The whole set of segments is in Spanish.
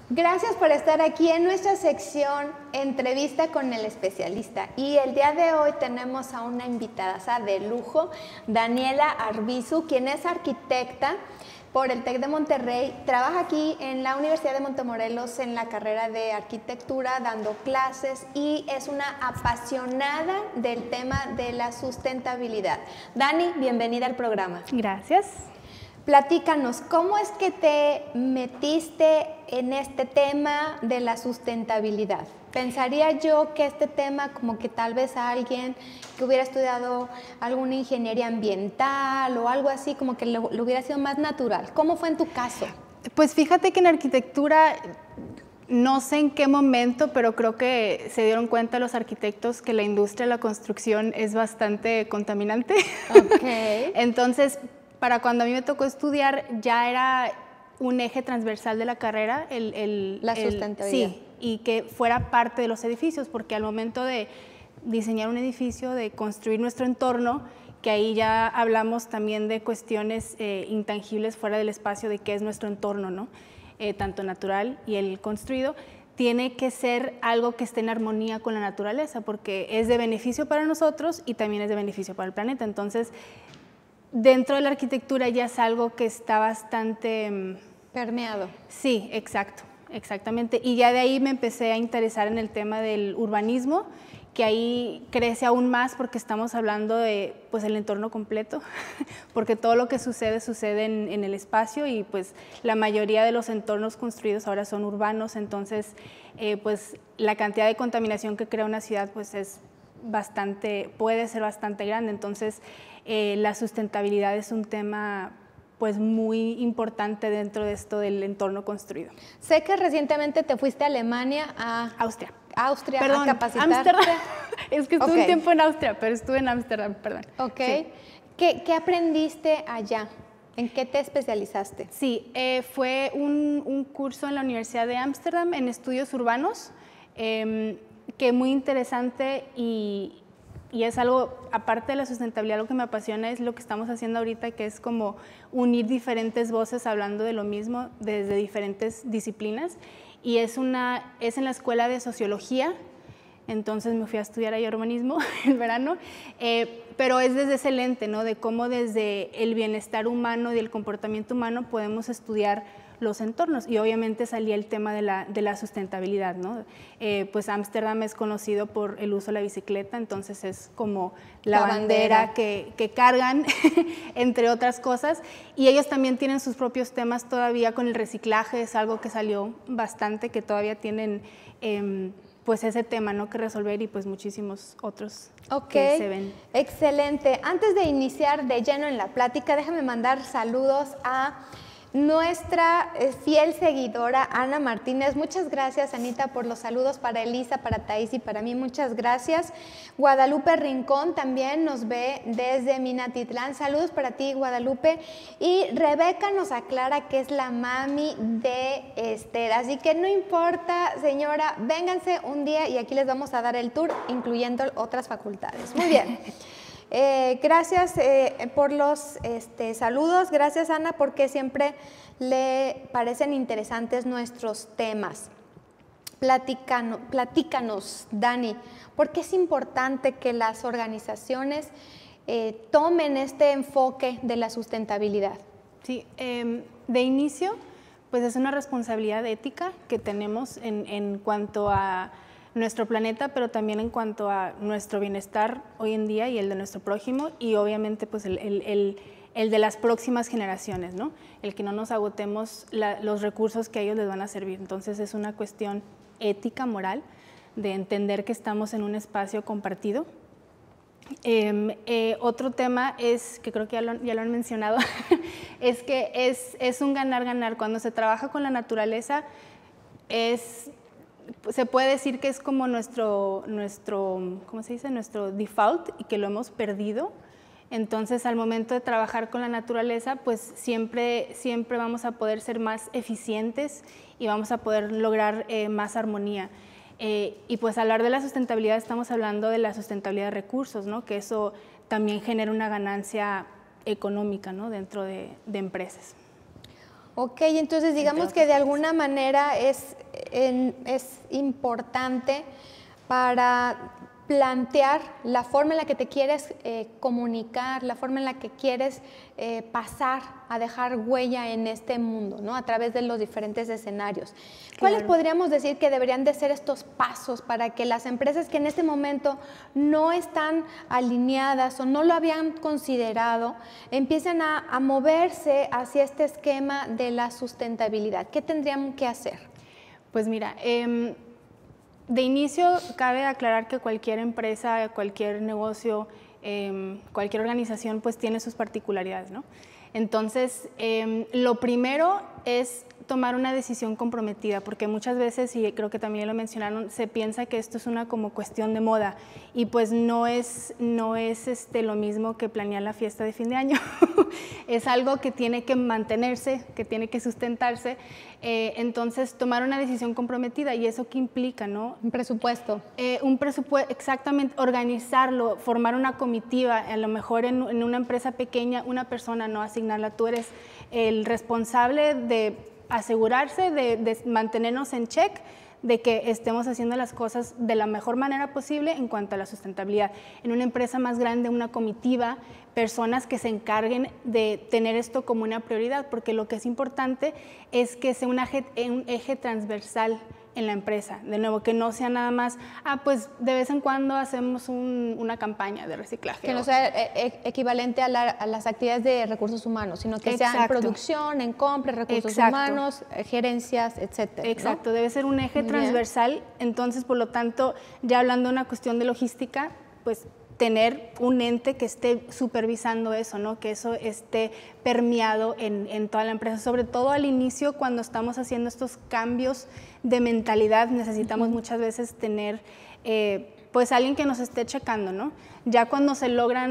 Gracias por estar aquí en nuestra sección Entrevista con el Especialista. Y el día de hoy tenemos a una invitada de lujo, Daniela Arbizu, quien es arquitecta por el TEC de Monterrey. Trabaja aquí en la Universidad de Montemorelos en la carrera de arquitectura, dando clases, y es una apasionada del tema de la sustentabilidad. Dani, bienvenida al programa. Gracias. Platícanos, ¿cómo es que te metiste en este tema de la sustentabilidad? Pensaría yo que este tema, como que tal vez a alguien que hubiera estudiado alguna ingeniería ambiental o algo así, como que lo hubiera sido más natural. ¿Cómo fue en tu caso? Pues fíjate que en arquitectura, no sé en qué momento, pero creo que se dieron cuenta los arquitectos que la industria de la construcción es bastante contaminante. Okay. Entonces, para cuando a mí me tocó estudiar, ya era un eje transversal de la carrera la sustentabilidad. Sí, y que fuera parte de los edificios, porque al momento de diseñar un edificio, de construir nuestro entorno, que ahí ya hablamos también de cuestiones intangibles fuera del espacio, de qué es nuestro entorno, ¿no? Tanto natural y el construido, tiene que ser algo que esté en armonía con la naturaleza, porque es de beneficio para nosotros y también es de beneficio para el planeta. Entonces, dentro de la arquitectura ya es algo que está bastante permeado. Sí, exacto, exactamente. Y ya de ahí me empecé a interesar en el tema del urbanismo, que ahí crece aún más porque estamos hablando de pues, el entorno completo, porque todo lo que sucede en el espacio, y pues la mayoría de los entornos construidos ahora son urbanos. Entonces pues la cantidad de contaminación que crea una ciudad pues puede ser bastante grande. Entonces la sustentabilidad es un tema pues muy importante dentro de esto del entorno construido. Sé que recientemente te fuiste a Alemania, a Austria, perdón, a capacitarte. Ámsterdam. Es que estuve un tiempo en Austria, pero estuve en Ámsterdam, perdón. Ok. Sí. ¿Qué aprendiste allá? ¿En qué te especializaste? Sí, fue un curso en la Universidad de Ámsterdam en estudios urbanos, que muy interesante, y es algo, aparte de la sustentabilidad, lo que me apasiona es lo que estamos haciendo ahorita, que es como unir diferentes voces hablando de lo mismo desde diferentes disciplinas. Y es en la Escuela de Sociología, entonces me fui a estudiar ahí urbanismo en verano, pero es desde ese lente, ¿no? De cómo desde el bienestar humano y el comportamiento humano podemos estudiar los entornos, y obviamente salía el tema de la sustentabilidad, ¿no? Pues Ámsterdam es conocido por el uso de la bicicleta, entonces es como la bandera que cargan, entre otras cosas, y ellos también tienen sus propios temas todavía con el reciclaje. Es algo que salió bastante, que todavía tienen pues ese tema, ¿no?, que resolver, y pues muchísimos otros que se ven. Excelente. Antes de iniciar de lleno en la plática, déjame mandar saludos a nuestra fiel seguidora Ana Martínez. Muchas gracias, Anita, por los saludos para Elisa, para Thais y para mí. Muchas gracias. Guadalupe Rincón también nos ve desde Minatitlán. Saludos para ti, Guadalupe. Y Rebeca nos aclara que es la mami de Esther. Así que no importa, señora, vénganse un día y aquí les vamos a dar el tour, incluyendo otras facultades. Muy bien. Gracias por los saludos. Gracias, Ana, porque siempre le parecen interesantes nuestros temas. Platícanos, Dani, ¿por qué es importante que las organizaciones tomen este enfoque de la sustentabilidad? Sí, de inicio, pues es una responsabilidad ética que tenemos en cuanto a nuestro planeta, pero también en cuanto a nuestro bienestar hoy en día y el de nuestro prójimo, y obviamente pues el de las próximas generaciones, ¿no? El que no nos agotemos los recursos que a ellos les van a servir. Entonces es una cuestión ética, moral, de entender que estamos en un espacio compartido. Otro tema es, que creo que ya lo han mencionado, es que es un ganar-ganar. Cuando se trabaja con la naturaleza, se puede decir que es como nuestro ¿cómo se dice?, nuestro default, y que lo hemos perdido. Entonces, al momento de trabajar con la naturaleza, pues siempre vamos a poder ser más eficientes y vamos a poder lograr más armonía. Y pues al hablar de la sustentabilidad, estamos hablando de la sustentabilidad de recursos, ¿no?, que eso también genera una ganancia económica, ¿no?, dentro de empresas. Ok, entonces digamos que de alguna manera es importante para plantear la forma en la que te quieres comunicar, la forma en la que quieres pasar a dejar huella en este mundo, ¿no? A través de los diferentes escenarios. ¿Cuáles podríamos decir que deberían de ser estos pasos para que las empresas que en este momento no están alineadas o no lo habían considerado empiecen a moverse hacia este esquema de la sustentabilidad? ¿Qué tendrían que hacer? Pues mira, de inicio cabe aclarar que cualquier empresa, cualquier negocio, cualquier organización pues tiene sus particularidades, ¿no? Entonces, lo primero es tomar una decisión comprometida, porque muchas veces, y creo que también lo mencionaron, se piensa que esto es una como cuestión de moda, y pues no es lo mismo que planear la fiesta de fin de año. Es algo que tiene que mantenerse, que tiene que sustentarse. Entonces, tomar una decisión comprometida, ¿y eso qué implica, no? Un presupuesto. Un presupuesto, exactamente, organizarlo, formar una comitiva, a lo mejor en una empresa pequeña, una persona, no asignarla, tú eres el responsable de asegurarse de mantenernos en check, de que estemos haciendo las cosas de la mejor manera posible en cuanto a la sustentabilidad. En una empresa más grande, una comitiva, personas que se encarguen de tener esto como una prioridad, porque lo que es importante es que sea un eje transversal en la empresa. De nuevo, que no sea nada más, pues de vez en cuando hacemos una campaña de reciclaje. Que no sea equivalente a las actividades de recursos humanos, sino que sea en producción, en compra, recursos humanos, gerencias, etcétera. Exacto, ¿no? Debe ser un eje transversal. Entonces, por lo tanto, ya hablando de una cuestión de logística, pues tener un ente que esté supervisando eso, ¿no? Que eso esté permeado en toda la empresa, sobre todo al inicio cuando estamos haciendo estos cambios de mentalidad, necesitamos muchas veces tener pues alguien que nos esté checando, ¿no? Ya cuando se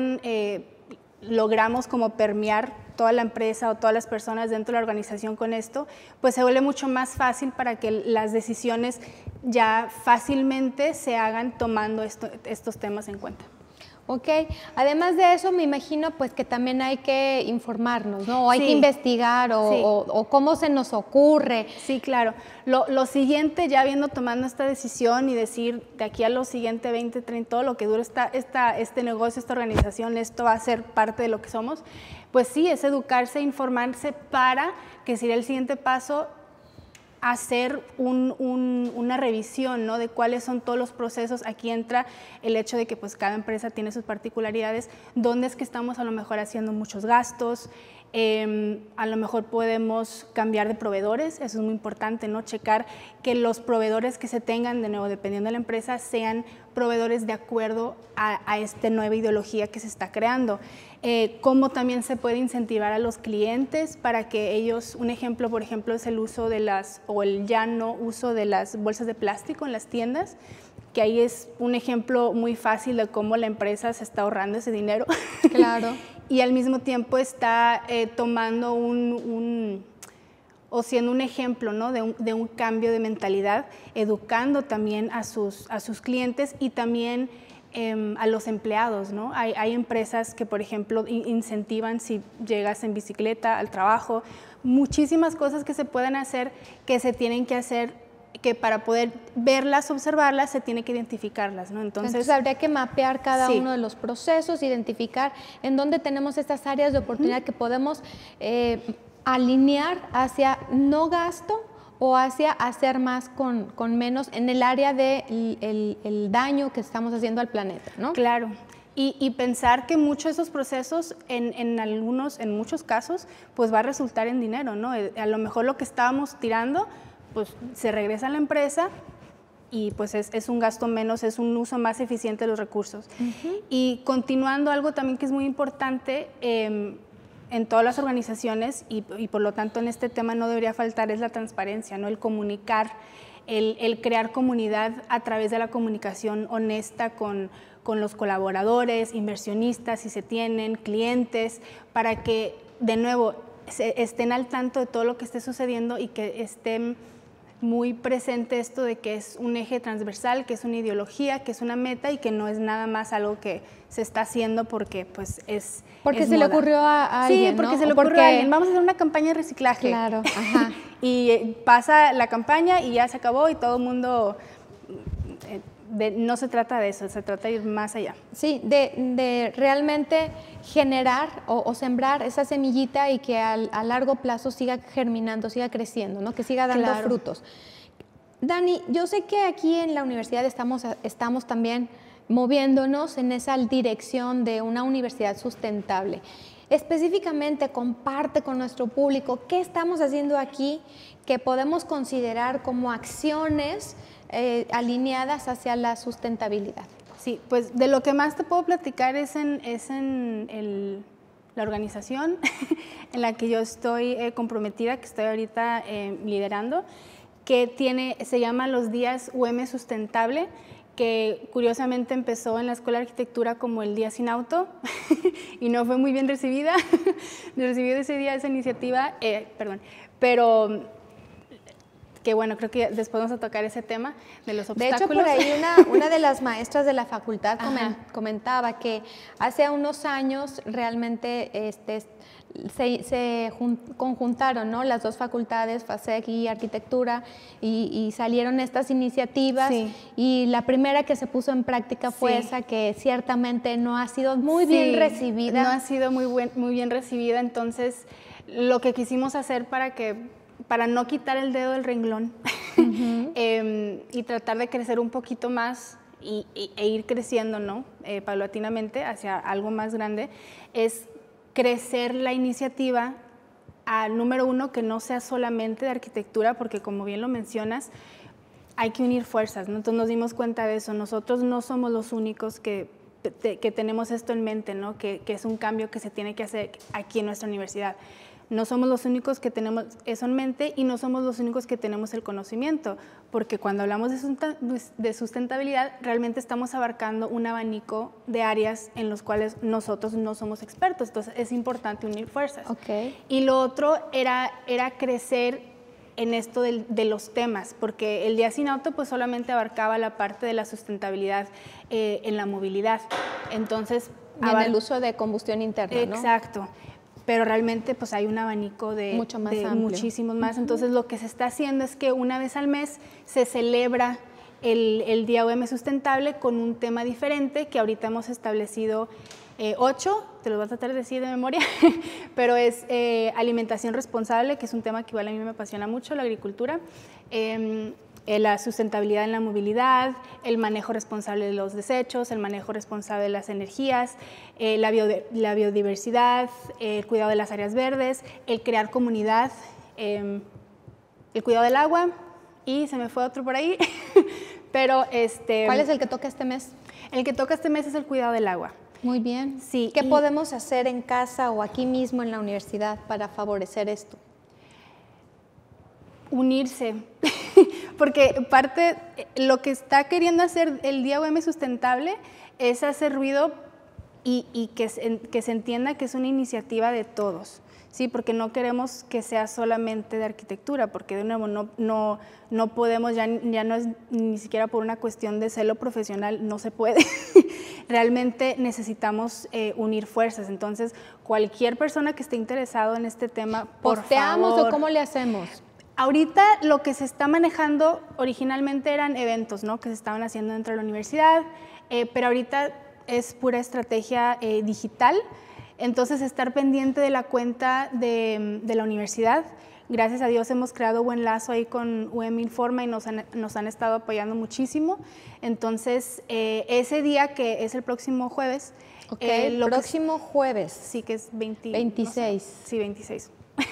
logramos como permear toda la empresa o todas las personas dentro de la organización con esto, pues se vuelve mucho más fácil para que las decisiones ya fácilmente se hagan tomando estos temas en cuenta. Ok, además de eso me imagino pues que también hay que informarnos, ¿no? O hay que investigar o cómo se nos ocurre. Sí, claro. Lo siguiente, ya tomando esta decisión y decir de aquí a lo siguiente 20, 30, todo lo que dure este negocio, esta organización, esto va a ser parte de lo que somos, pues sí, es educarse, informarse para que sería el siguiente paso, hacer una revisión, ¿no? De cuáles son todos los procesos. Aquí entra el hecho de que pues cada empresa tiene sus particularidades, dónde es que estamos a lo mejor haciendo muchos gastos, a lo mejor podemos cambiar de proveedores, eso es muy importante, ¿no? Checar que los proveedores que se tengan, de nuevo, dependiendo de la empresa, sean proveedores de acuerdo a esta nueva ideología que se está creando. Cómo también se puede incentivar a los clientes para que ellos, un ejemplo, por ejemplo, es el uso de el ya no uso de las bolsas de plástico en las tiendas, que ahí es un ejemplo muy fácil de cómo la empresa se está ahorrando ese dinero. Claro. Y al mismo tiempo está tomando o siendo un ejemplo, ¿no? de un cambio de mentalidad, educando también a sus clientes y también a los empleados, ¿no? Hay empresas que, por ejemplo, incentivan si llegas en bicicleta al trabajo, muchísimas cosas que se pueden hacer, que se tienen que hacer, que para poder verlas, observarlas, se tiene que identificarlas, ¿no? Entonces habría que mapear cada uno de los procesos, identificar en dónde tenemos estas áreas de oportunidad que podemos alinear hacia no gasto o hacia hacer más con menos en el área del daño que estamos haciendo al planeta, ¿no? Claro. Y pensar que muchos de esos procesos, en muchos casos, pues va a resultar en dinero, ¿no? A lo mejor lo que estábamos tirando, pues se regresa a la empresa y pues es un gasto menos, es un uso más eficiente de los recursos. Y continuando, algo también que es muy importante en todas las organizaciones y por lo tanto en este tema no debería faltar es la transparencia, ¿no? El comunicar, el crear comunidad a través de la comunicación honesta con los colaboradores, inversionistas si se tienen, clientes, para que de nuevo estén al tanto de todo lo que esté sucediendo y que estén muy presente esto de que es un eje transversal, que es una ideología, que es una meta y que no es nada más algo que se está haciendo porque pues es Porque es se moda. le ocurrió a alguien, Sí, porque ¿no? se le ocurrió a alguien. Vamos a hacer una campaña de reciclaje. Claro, ajá. Y pasa la campaña y ya se acabó y todo el mundo... no se trata de eso, se trata de ir más allá. Sí, de realmente generar o sembrar esa semillita y que a largo plazo siga germinando, siga creciendo, ¿no? Que siga dando frutos. Dani, yo sé que aquí en la universidad estamos también moviéndonos en esa dirección de una universidad sustentable. Específicamente, comparte con nuestro público qué estamos haciendo aquí que podemos considerar como acciones alineadas hacia la sustentabilidad. Sí, pues de lo que más te puedo platicar es en la organización en la que yo estoy comprometida, que estoy ahorita liderando, que se llama los Días UM Sustentable, que curiosamente empezó en la Escuela de Arquitectura como el Día Sin Auto y no fue muy bien recibida. Recibí ese día esa iniciativa, pero que bueno, creo que después vamos a tocar ese tema de los obstáculos. De hecho, por ahí una de las maestras de la facultad comentaba que hace unos años realmente se conjuntaron, ¿no?, las dos facultades, FASEC y Arquitectura, y salieron estas iniciativas, y la primera que se puso en práctica fue esa, que ciertamente no ha sido muy bien recibida. No ha sido muy bien recibida, entonces lo que quisimos hacer para no quitar el dedo del renglón y tratar de crecer un poquito más e ir creciendo, ¿no?, paulatinamente hacia algo más grande, es crecer la iniciativa al número uno, que no sea solamente de arquitectura, porque como bien lo mencionas, hay que unir fuerzas, ¿no? Entonces nos dimos cuenta de eso. Nosotros no somos los únicos que tenemos esto en mente, ¿no?, que es un cambio que se tiene que hacer aquí en nuestra universidad. No somos los únicos que tenemos eso en mente y no somos los únicos que tenemos el conocimiento, porque cuando hablamos de sustentabilidad realmente estamos abarcando un abanico de áreas en los cuales nosotros no somos expertos, entonces es importante unir fuerzas. Y lo otro era crecer en esto de los temas, porque el Día Sin Auto pues solamente abarcaba la parte de la sustentabilidad en la movilidad, entonces en el uso de combustión interna, ¿no? Exacto. Pero realmente pues hay un abanico de muchísimos más. Entonces lo que se está haciendo es que una vez al mes se celebra el Día UM Sustentable con un tema diferente, que ahorita hemos establecido 8, te lo voy a tratar de decir de memoria, pero es alimentación responsable, que es un tema que igual a mí me apasiona mucho, la agricultura, la sustentabilidad en la movilidad, el manejo responsable de los desechos, el manejo responsable de las energías, la biodiversidad, el cuidado de las áreas verdes, el crear comunidad, el cuidado del agua, y se me fue otro por ahí, pero ¿Cuál es el que toca este mes? El que toca este mes es el cuidado del agua. Muy bien. Sí. ¿Qué podemos hacer en casa o aquí mismo en la universidad para favorecer esto? Unirse, porque lo que está queriendo hacer el Día UM Sustentable es hacer ruido y que se entienda que es una iniciativa de todos, ¿sí? Porque no queremos que sea solamente de arquitectura, porque de nuevo no podemos, ya no es ni siquiera por una cuestión de celo profesional, no se puede. Realmente necesitamos unir fuerzas, entonces cualquier persona que esté interesado en este tema, por ¿Posteamos favor, o cómo le hacemos? Ahorita lo que se está manejando originalmente eran eventos, ¿no?, que se estaban haciendo dentro de la universidad, pero ahorita es pura estrategia digital, entonces estar pendiente de la cuenta de la universidad. Gracias a Dios hemos creado buen lazo ahí con UM Informa y nos han estado apoyando muchísimo. Entonces, ese día, que es el próximo jueves. El próximo jueves. Sí, que es 26. No sé, sí, 26.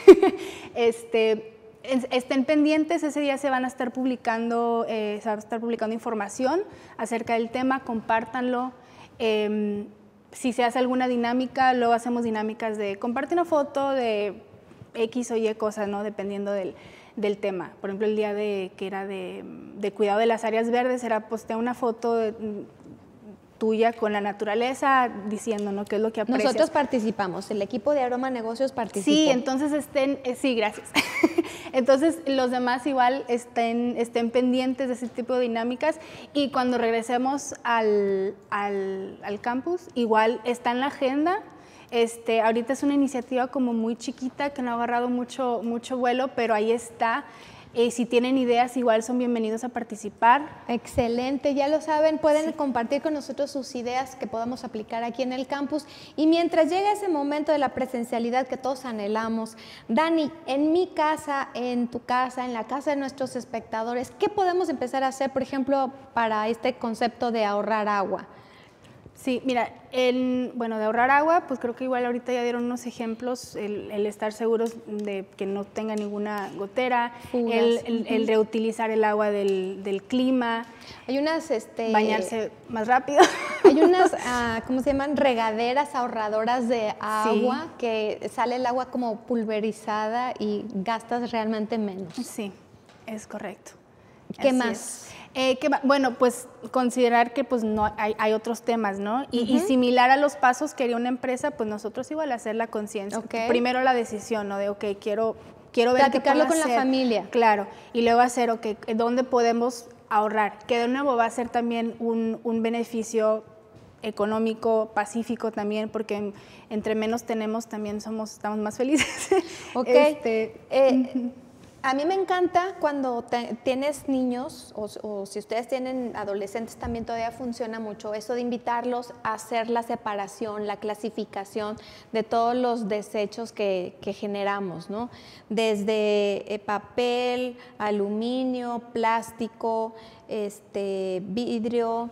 Estén pendientes, ese día se va a estar publicando información acerca del tema, compártanlo. Si se hace alguna dinámica, luego hacemos dinámicas de comparte una foto de X o Y cosas, ¿no?, dependiendo del tema. Por ejemplo, el día que era de cuidado de las áreas verdes, era postear una foto tuya con la naturaleza, diciendo, ¿no?, qué es lo que aprecias. Nosotros participamos, el equipo de Aroma Negocios participó. Sí, entonces sí, gracias. Entonces los demás igual estén pendientes de ese tipo de dinámicas, y cuando regresemos al campus, igual está en la agenda. Ahorita es una iniciativa como muy chiquita que no ha agarrado mucho vuelo, pero ahí está. Si tienen ideas, igual son bienvenidos a participar. Excelente, ya lo saben, pueden compartir con nosotros sus ideas que podamos aplicar aquí en el campus. Y mientras llega ese momento de la presencialidad que todos anhelamos, Dani, en mi casa, en tu casa, en la casa de nuestros espectadores, ¿qué podemos empezar a hacer, por ejemplo, para este concepto de ahorrar agua? Sí, mira, bueno, de ahorrar agua, pues creo que igual ahorita ya dieron unos ejemplos, el estar seguros de que no tenga ninguna gotera, el reutilizar el agua del clima. Hay unas... bañarse más rápido. Hay unas, ¿cómo se llaman? Regaderas ahorradoras de agua, sí, que sale el agua como pulverizada y gastas realmente menos. Sí, es correcto. ¿Qué más? Bueno, pues considerar que pues no hay otros temas, ¿no? Y similar a los pasos que haría una empresa, pues nosotros igual hacer la conciencia. Okay. Primero la decisión, ¿no? De, ok, quiero ver platicarlo con la familia. Claro, y luego hacer, ok, ¿dónde podemos ahorrar? Que de nuevo va a ser también un beneficio económico, pacífico también, porque entre menos tenemos también estamos más felices. Ok. A mí me encanta cuando tienes niños o si ustedes tienen adolescentes, también todavía funciona mucho eso de invitarlos a hacer la separación, la clasificación de todos los desechos que generamos, ¿no? Desde papel, aluminio, plástico, vidrio,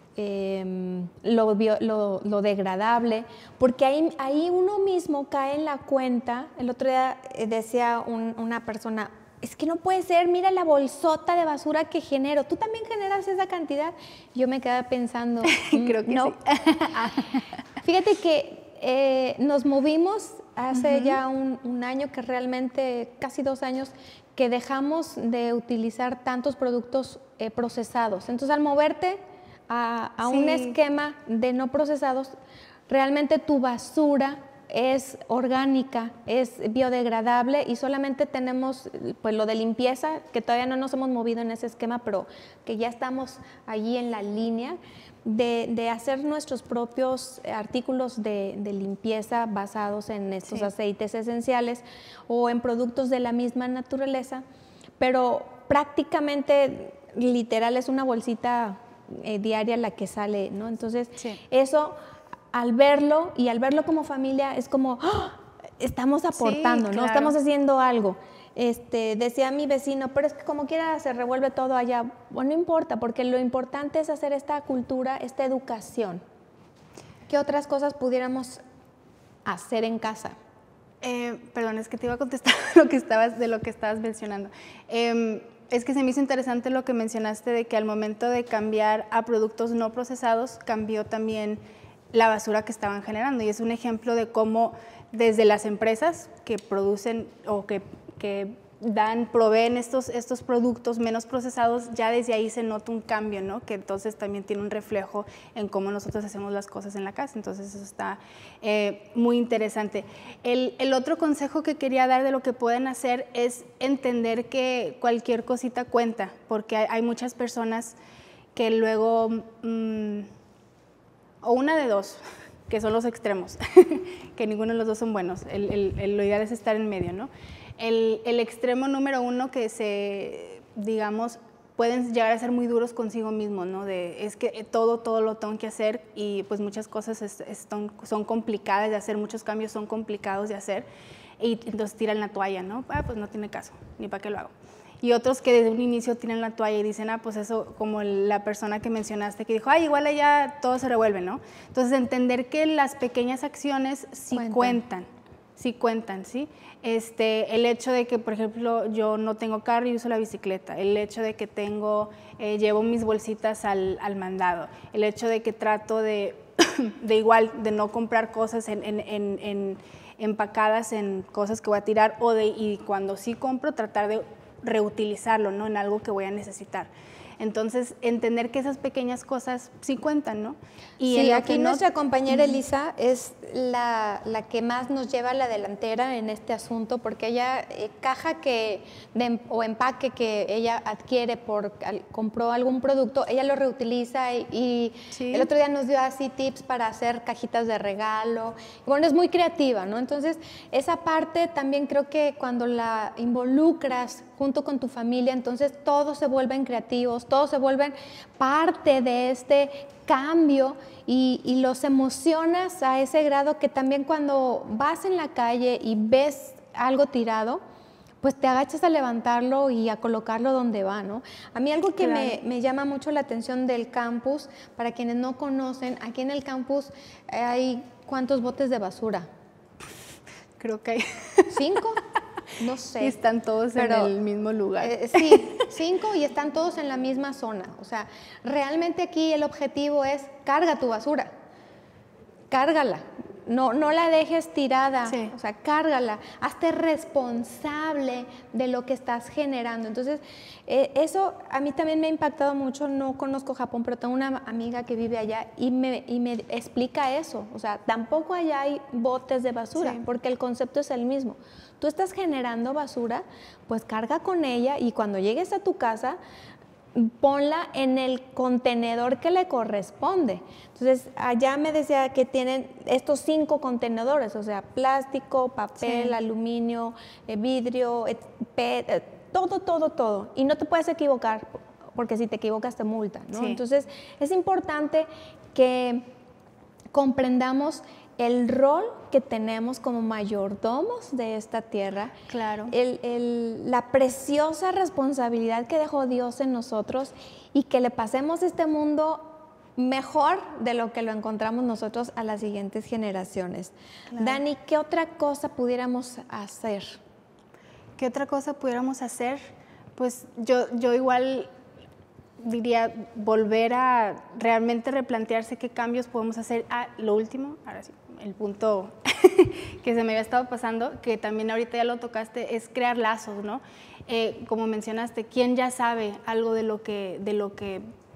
lo degradable, porque ahí uno mismo cae en la cuenta. El otro día decía una persona, es que no puede ser, mira la bolsota de basura que genero, ¿tú también generas esa cantidad? Yo me quedé pensando, creo que no. Sí. Fíjate que nos movimos hace ya un año, que realmente casi 2 años, que dejamos de utilizar tantos productos procesados. Entonces, al moverte a un esquema de no procesados, realmente tu basura es orgánica, es biodegradable, y solamente tenemos pues lo de limpieza, que todavía no nos hemos movido en ese esquema, pero que ya estamos allí en la línea de hacer nuestros propios artículos de limpieza basados en estos aceites esenciales o en productos de la misma naturaleza, pero prácticamente literal es una bolsita diaria la que sale, ¿no? Entonces, eso, al verlo como familia, es como, ¡oh!, estamos aportando, ¿no? Claro. Estamos haciendo algo. Decía mi vecino, pero es que como quiera se revuelve todo allá. Bueno, no importa, porque lo importante es hacer esta cultura, esta educación. ¿Qué otras cosas pudiéramos hacer en casa? Perdón, es que te iba a contestar de lo que estabas mencionando. Es que se me hizo interesante lo que mencionaste de que al momento de cambiar a productos no procesados, cambió también la basura que estaban generando. Y es un ejemplo de cómo desde las empresas que producen o que proveen estos productos menos procesados, ya desde ahí se nota un cambio, ¿no? Que entonces también tiene un reflejo en cómo nosotros hacemos las cosas en la casa. Entonces eso está muy interesante. El otro consejo que quería dar de lo que pueden hacer es entender que cualquier cosita cuenta, porque hay muchas personas que luego, o una de dos, que son los extremos, que ninguno de los dos son buenos. Lo ideal es estar en medio, ¿no? El extremo número uno que digamos, pueden llegar a ser muy duros consigo mismos, ¿no? Es que todo lo tengo que hacer, y pues muchas cosas son complicadas de hacer, muchos cambios son complicados de hacer, y entonces tiran la toalla, ¿no? Pues no tiene caso, ni para qué lo hago. Y otros que desde un inicio tiran la toalla y dicen, pues eso, como la persona que mencionaste que dijo, igual allá todo se revuelve, ¿no? Entonces entender que las pequeñas acciones sí cuentan. ¿Sí? El hecho de que, por ejemplo, yo no tengo carro y uso la bicicleta, el hecho de que llevo mis bolsitas al mandado, el hecho de que trato de no comprar cosas empacadas en cosas que voy a tirar, y cuando sí compro, tratar de reutilizarlo, ¿no? En algo que voy a necesitar. Entonces, entender que esas pequeñas cosas sí cuentan, ¿no? Y sí, aquí nuestra compañera Elisa es la que más nos lleva a la delantera en este asunto, porque ella, caja o empaque que ella adquiere compró algún producto, ella lo reutiliza y sí. El otro día nos dio así tips para hacer cajitas de regalo. Bueno, es muy creativa, ¿no? Entonces, esa parte también creo que cuando la involucras junto con tu familia, entonces todos se vuelven creativos, todos se vuelven parte de este cambio y los emocionas a ese grado que también cuando vas en la calle y ves algo tirado, pues te agachas a levantarlo y a colocarlo donde va, ¿no? A mí algo que me llama mucho la atención del campus, para quienes no conocen, aquí en el campus hay ¿cuántos botes de basura? Creo que hay 5, no sé. Y están todos en el mismo lugar. Sí, 5 y están todos en la misma zona. O sea, realmente aquí el objetivo es carga tu basura, cárgala. No la dejes tirada, sí. O sea, cárgala, hazte responsable de lo que estás generando. Entonces, eso a mí también me ha impactado mucho. No conozco Japón, pero tengo una amiga que vive allá y me explica eso. O sea, tampoco allá hay botes de basura, sí. Porque el concepto es el mismo. Tú estás generando basura, pues carga con ella y cuando llegues a tu casa, ponla en el contenedor que le corresponde. Entonces, allá me decía que tienen estos 5 contenedores, o sea, plástico, papel, sí. Aluminio, vidrio, PET, todo. Y no te puedes equivocar, porque si te equivocas te multan, ¿no? Sí. Entonces, es importante que comprendamos el rol que tenemos como mayordomos de esta tierra, claro. La preciosa responsabilidad que dejó Dios en nosotros y que le pasemos este mundo mejor de lo que lo encontramos nosotros a las siguientes generaciones. Claro. Dani, ¿qué otra cosa pudiéramos hacer? ¿Qué otra cosa pudiéramos hacer? Pues yo igual diría volver a realmente replantearse qué cambios podemos hacer. Lo último, ahora sí, el punto que se me había estado pasando, que también ahorita ya lo tocaste, es crear lazos, ¿no? Como mencionaste, ¿quién ya sabe algo de lo que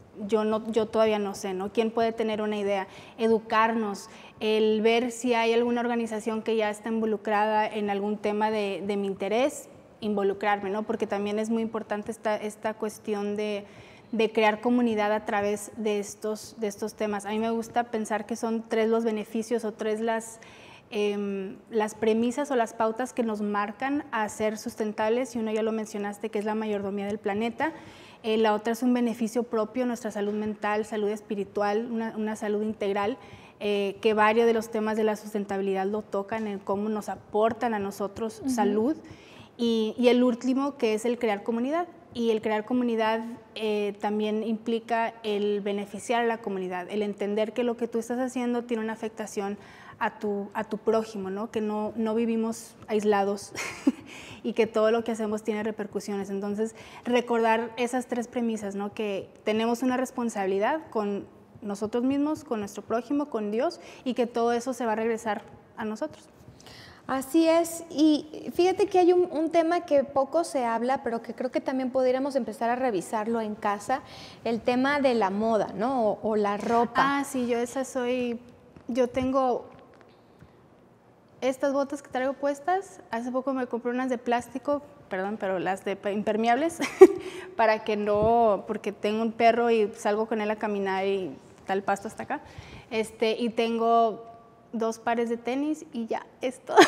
yo todavía no sé, ¿no? ¿Quién puede tener una idea? Educarnos, el ver si hay alguna organización que ya está involucrada en algún tema de mi interés, involucrarme, ¿no? Porque también es muy importante esta cuestión de crear comunidad a través de estos temas. A mí me gusta pensar que son 3 los beneficios o 3 las premisas o las pautas que nos marcan a ser sustentables, y uno ya lo mencionaste, que es la mayordomía del planeta. La otra es un beneficio propio, nuestra salud mental, salud espiritual, una salud integral, que varios de los temas de la sustentabilidad lo tocan, en cómo nos aportan a nosotros salud. Y el último, que es el crear comunidad. Y el crear comunidad también implica el beneficiar a la comunidad, el entender que lo que tú estás haciendo tiene una afectación a tu prójimo, ¿no? Que no vivimos aislados y que todo lo que hacemos tiene repercusiones. Entonces, recordar esas 3 premisas, ¿no? Que tenemos una responsabilidad con nosotros mismos, con nuestro prójimo, con Dios, y que todo eso se va a regresar a nosotros. Así es, y fíjate que hay un tema que poco se habla, pero que creo que también podríamos empezar a revisarlo en casa, el tema de la moda, ¿no? O la ropa. Sí, yo tengo estas botas que traigo puestas. Hace poco me compré unas de plástico, perdón, pero las de impermeables, para que no, porque tengo un perro y salgo con él a caminar y está el pasto hasta acá, y tengo 2 pares de tenis y ya, es todo.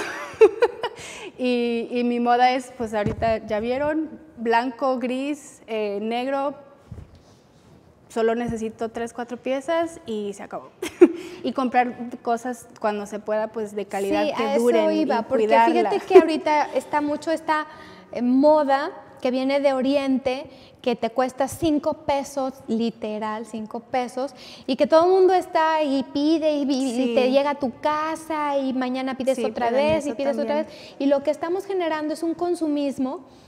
y mi moda es, pues ahorita ya vieron, blanco, gris, negro. Solo necesito 3, 4 piezas y se acabó. Y comprar cosas cuando se pueda, pues de calidad, sí, que duren, eso iba, porque cuidarla. Fíjate que ahorita está mucho esta moda que viene de Oriente, que te cuesta 5 pesos, literal 5 pesos, y que todo el mundo está y pide y te llega a tu casa y mañana pides otra vez y pides otra vez. Y lo que estamos generando es un consumismo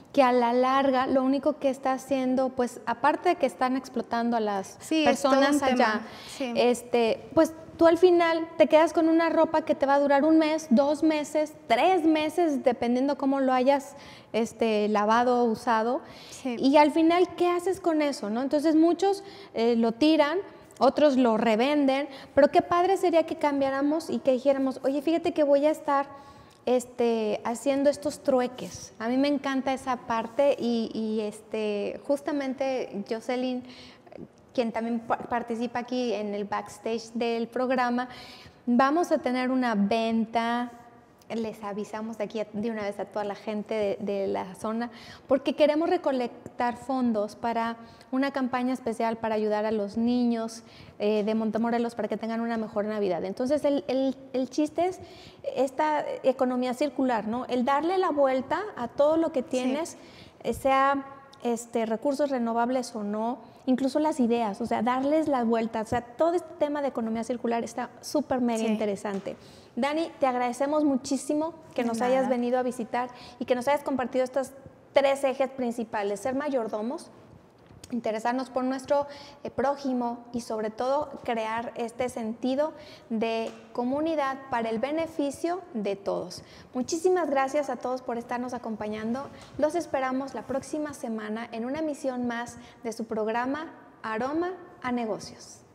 que a la larga lo único que está haciendo, pues aparte de que están explotando a las personas allá, pues tú al final te quedas con una ropa que te va a durar 1 mes, 2 meses, 3 meses, dependiendo cómo lo hayas lavado o usado. Sí. Y al final, ¿qué haces con eso, no? Entonces muchos lo tiran, otros lo revenden, pero qué padre sería que cambiáramos y que dijéramos, oye, fíjate que voy a estar haciendo estos trueques. A mí me encanta esa parte y justamente Jocelyn, quien también participa aquí en el backstage del programa, vamos a tener una venta. Les avisamos de aquí de una vez a toda la gente de la zona, porque queremos recolectar fondos para una campaña especial para ayudar a los niños de Montemorelos para que tengan una mejor Navidad. Entonces, el chiste es esta economía circular, ¿no? El darle la vuelta a todo lo que tienes, sea recursos renovables o no, incluso las ideas, o sea, darles la vuelta. O sea, todo este tema de economía circular está súper mega interesante. Dani, te agradecemos muchísimo que nos hayas venido a visitar y que nos hayas compartido estos 3 ejes principales: ser mayordomos, interesarnos por nuestro prójimo y sobre todo crear este sentido de comunidad para el beneficio de todos. Muchísimas gracias a todos por estarnos acompañando. Los esperamos la próxima semana en una emisión más de su programa Aroma a Negocios.